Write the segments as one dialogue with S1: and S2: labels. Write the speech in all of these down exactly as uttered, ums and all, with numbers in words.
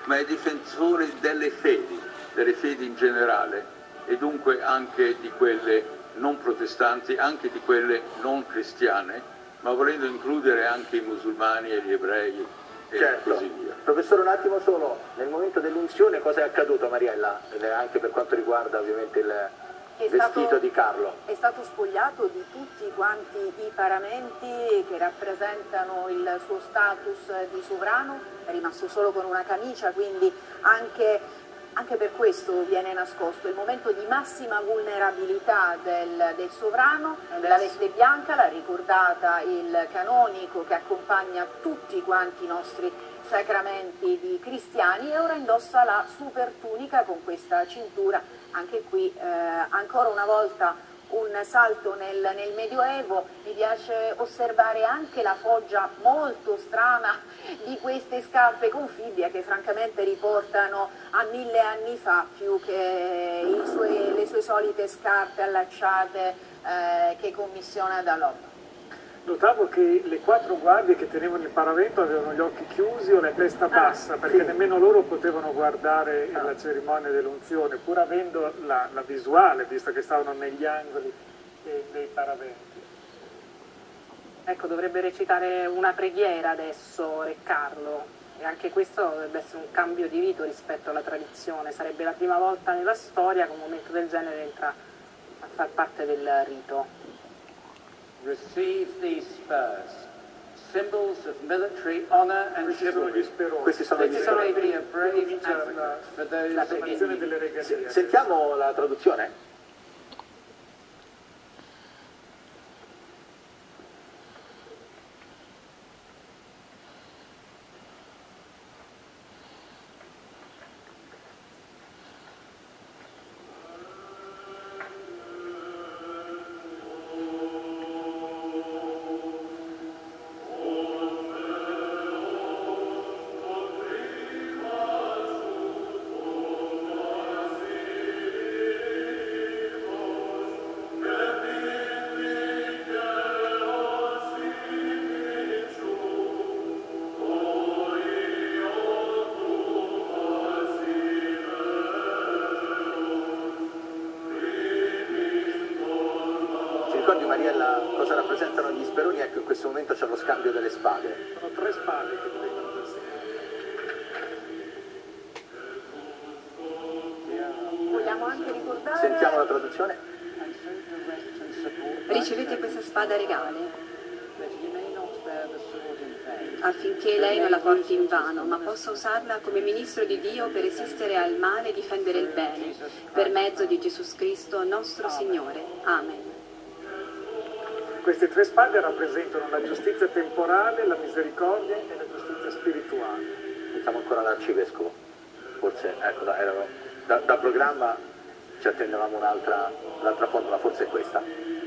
S1: ma è difensore delle fedi, delle fedi in generale, e dunque anche di quelle non protestanti, anche di quelle non cristiane, ma volendo includere anche i musulmani e gli ebrei e
S2: certo.
S1: così via.
S2: Professore, un attimo solo, nel momento dell'unzione cosa è accaduto, Mariella, anche per quanto riguarda ovviamente il
S3: È
S2: vestito
S3: stato,
S2: di Carlo?
S3: È stato spogliato di tutti quanti i paramenti che rappresentano il suo status di sovrano, è rimasto solo con una camicia, quindi anche, anche per questo viene nascosto il momento di massima vulnerabilità del, del sovrano, della veste bianca, l'ha ricordata il canonico che accompagna tutti quanti i nostri sacramenti di cristiani, e ora indossa la super tunica con questa cintura. Anche qui eh, ancora una volta un salto nel, nel Medioevo. Mi piace osservare anche la foggia molto strana di queste scarpe con fibbia che francamente riportano a mille anni fa più che i sue, le sue solite scarpe allacciate eh, che commissiona da Lob.
S4: Notavo che le quattro guardie che tenevano il paravento avevano gli occhi chiusi o la testa bassa, ah, perché sì. nemmeno loro potevano guardare ah. la cerimonia dell'unzione, pur avendo la, la visuale, visto che stavano negli angoli eh, dei paraventi.
S5: Ecco, dovrebbe recitare una preghiera adesso Re Carlo, e anche questo dovrebbe essere un cambio di rito rispetto alla tradizione. Sarebbe la prima volta nella storia che un momento del genere entra a far parte del rito.
S6: Receive these spurs, symbols of military honor and chivalry.
S2: Questi sono gli speroni. Sentiamo la traduzione. Mariella, cosa rappresentano gli speroni? Ecco, in questo momento c'è lo scambio delle spade.
S4: Sono tre spade che vengono da sé.
S3: Vogliamo anche ricordare...
S2: Sentiamo la traduzione.
S7: Ricevete questa spada regale affinché lei non la porti in vano, ma possa usarla come ministro di Dio per resistere al male e difendere il bene, per mezzo di Gesù Cristo nostro Signore. Amen.
S4: Queste tre spade rappresentano la giustizia temporale, la misericordia e la giustizia spirituale.
S2: Sentiamo ancora l'arcivescovo. Forse, ecco, da, erano, da, da programma ci attendevamo un'altra l'altra formula, forse è questa.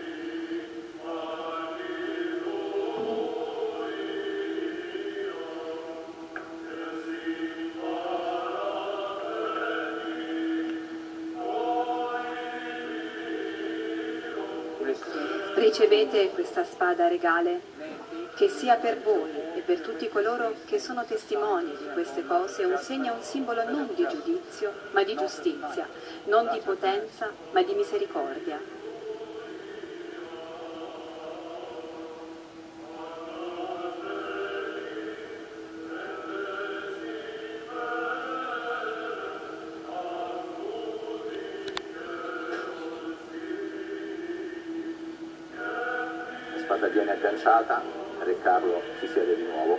S7: Ricevete questa spada regale, che sia per voi e per tutti coloro che sono testimoni di queste cose un segno e un simbolo non di giudizio, ma di giustizia, non di potenza, ma di misericordia.
S2: La spada viene agganciata, Re Carlo si siede di nuovo.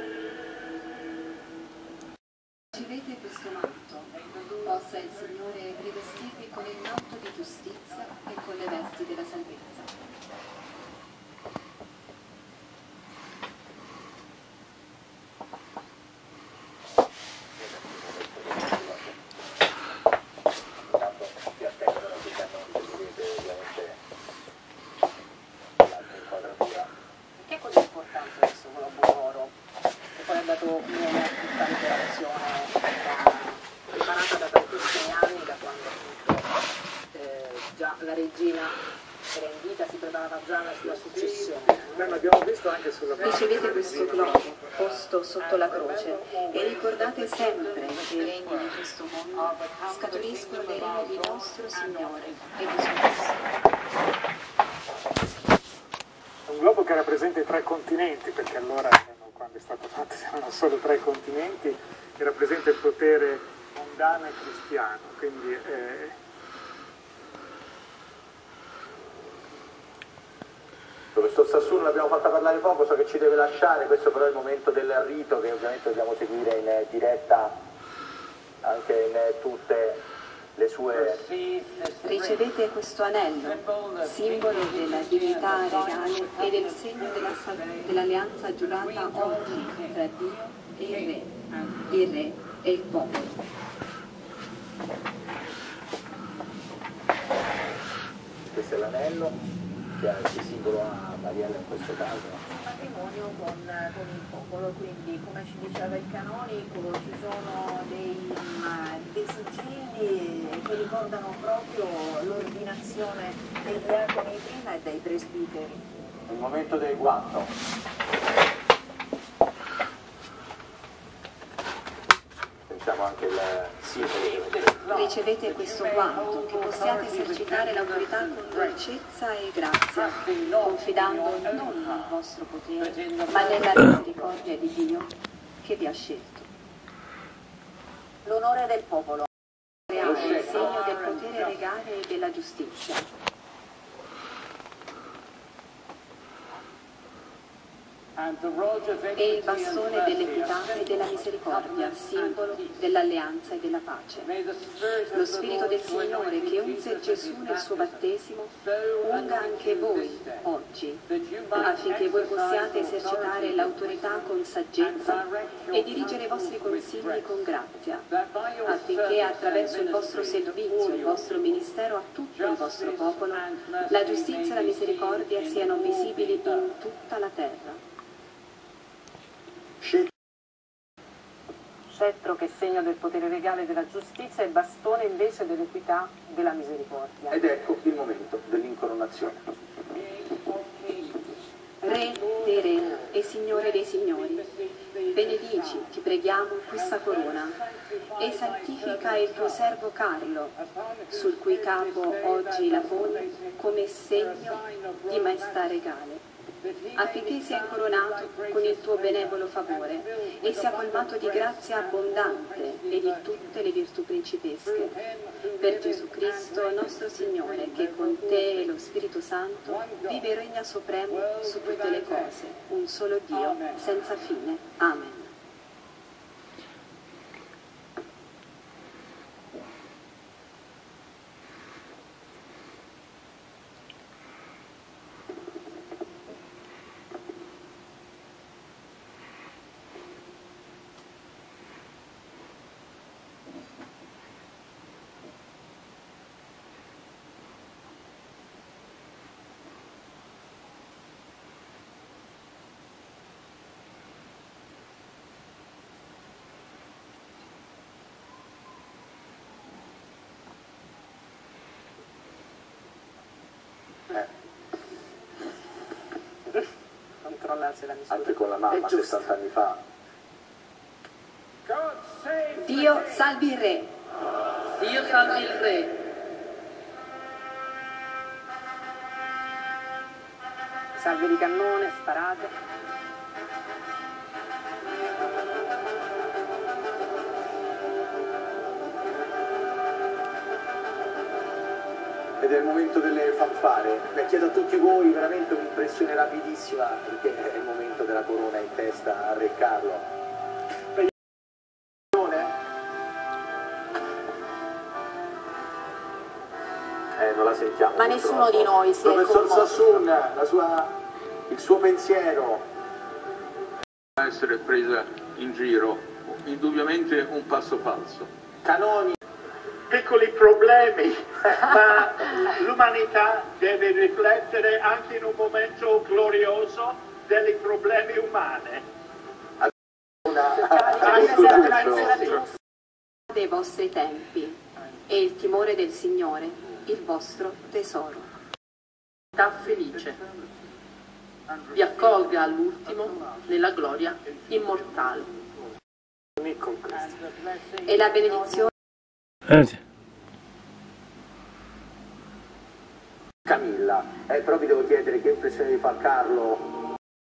S7: Ricevete questo manto, possa il Signore rivestirvi con il manto di giustizia e con le vesti della salvezza.
S5: La regina era in vita, si preparava già alla sua successione.
S4: Beh, l'abbiamo visto anche sulla
S7: Ricevete questo globo, posto sotto la croce, e ricordate sempre che i regni di questo mondo scaturiscono dai regni di nostro Signore e di suo Cristo.
S4: Un globo che rappresenta i tre continenti, perché allora erano, quando è stato fatto erano solo tre continenti, che rappresenta il potere mondano e cristiano, quindi eh...
S2: Professor Sassuno l'abbiamo fatta parlare poco, so che ci deve lasciare, questo però è il momento del rito che ovviamente dobbiamo seguire in diretta anche in tutte le sue...
S7: Ricevete questo anello, simbolo della dignità regale e del segno della sal- dell'alleanza giurata oggi tra Dio e il Re, il Re e il popolo.
S2: Questo è l'anello che simbolo a Mariella in questo caso.
S3: Matrimonio con, con il popolo, quindi come ci diceva il canonico ci sono dei, dei sigilli che ricordano proprio l'ordinazione dei diaconi prima e dei presbiteri.
S2: Il momento del guanto. Pensiamo anche il simbolo.
S7: Ricevete questo guanto, che possiate esercitare l'autorità con dolcezza e grazia, confidando non nel vostro potere, ma nella misericordia di Dio che vi ha scelto.
S3: L'onore del popolo.
S7: Create il segno del potere regale e della giustizia. E il bastone dell'equità e della misericordia, simbolo dell'alleanza e della pace. Lo Spirito del Signore che unse Gesù nel suo battesimo, unga anche voi oggi, affinché voi possiate esercitare l'autorità con saggezza e dirigere i vostri consigli con grazia, affinché attraverso il vostro servizio, il vostro ministero a tutto il vostro popolo, la giustizia e la misericordia siano visibili in tutta la terra.
S5: Scettro che è segno del potere regale della giustizia e bastone invece dell'equità e della misericordia.
S2: Ed ecco il momento dell'incoronazione.
S7: Re dei re e Signore dei signori, benedici, ti preghiamo, questa corona e santifica il tuo servo Carlo, sul cui capo oggi la poni come segno di maestà regale, affinché sia incoronato con il tuo benevolo favore e sia colmato di grazia abbondante e di tutte le virtù principesche. Per Gesù Cristo, nostro Signore, che con te e lo Spirito Santo vive e regna supremo su tutte le cose, un solo Dio, senza fine. Amen.
S5: Controllarsi la misura.
S2: Anche con la mamma sessanta anni fa.
S7: Dio salvi il Re.
S5: Dio salvi il Re. Salve di cannone, sparate.
S2: Ed è il momento delle fanfare. Beh, chiedo a tutti voi veramente un'impressione rapidissima, perché è il momento della corona in testa a Re Carlo. Eh, non la sentiamo.
S3: Ma nessuno di noi si è
S2: Professor
S3: commosso.
S2: Sassoon, la sua, il suo pensiero.
S1: A essere presa in giro, indubbiamente un passo falso.
S2: Canoni.
S8: Piccoli problemi, ma l'umanità deve riflettere anche in un momento glorioso dei problemi umani.
S7: Dei vostri tempi e il timore del Signore, il vostro tesoro.
S5: Sta felice.
S9: vi accolga all'ultimo nella gloria immortale.
S7: E la benedizione.
S10: Eh sì.
S2: Camilla, eh, però vi devo chiedere che impressione vi fa Carlo.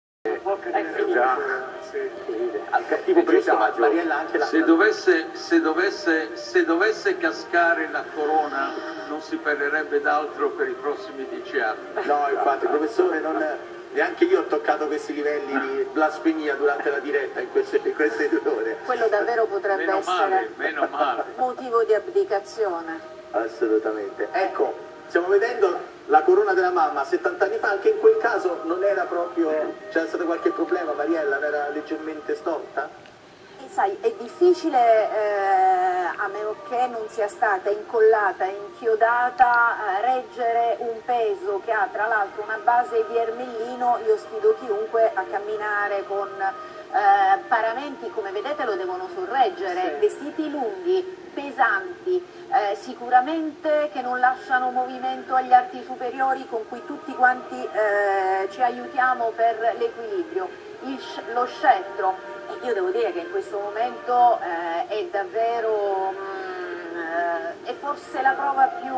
S4: Eh,
S2: Già, al cattivo presagio. Mariella anche la...
S1: Se dovesse, se, dovesse, se dovesse cascare la corona non si parlerebbe d'altro per i prossimi dieci anni.
S2: No, infatti, professore, non, neanche io ho toccato questi livelli di blasfemia durante la diretta in queste, in queste due ore.
S3: Quello davvero potrebbe
S1: Meno
S3: essere
S1: male, meno male.
S3: motivo di abdicazione.
S2: Assolutamente. Ecco, stiamo vedendo la corona della mamma settanta anni fa, anche in quel caso non era proprio, c'era stato qualche problema, Mariella, non era leggermente storta?
S3: E sai, è difficile, eh, a meno che non sia stata incollata, inchiodata, eh, reggere un peso che ha tra l'altro una base di ermellino. Io sfido chiunque a camminare con eh, paramenti, come vedete lo devono sorreggere, sì. Vestiti lunghi, pesanti, eh, sicuramente che non lasciano movimento agli arti superiori con cui tutti quanti eh, ci aiutiamo per l'equilibrio. Il, lo scettro, e io devo dire che in questo momento eh, è davvero, mh, eh, è forse la prova più,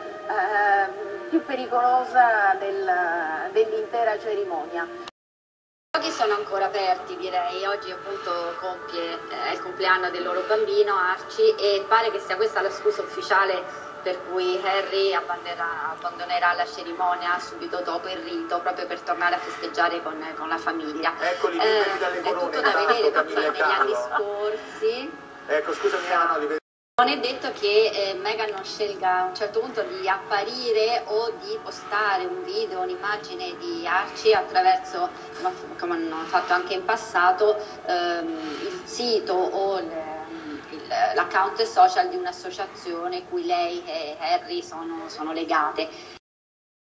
S3: eh, più pericolosa del, dell'intera cerimonia.
S11: I giochi sono ancora aperti, direi. Oggi appunto compie eh, il compleanno del loro bambino Archie e pare che sia questa la scusa ufficiale per cui Harry abbandonerà la cerimonia subito dopo il rito, proprio per tornare a festeggiare con, con la famiglia.
S2: Eccoli,
S11: eh,
S2: dalle
S11: è tutto da vedere perché negli anni scorsi.
S2: Ecco, scusami, no, no, li vedo.
S11: Non è detto che eh, Meghan non scelga a un certo punto di apparire o di postare un video, un'immagine di Archie attraverso, come hanno fatto anche in passato, ehm, il sito o l'account social di un'associazione cui lei e Harry sono, sono legate.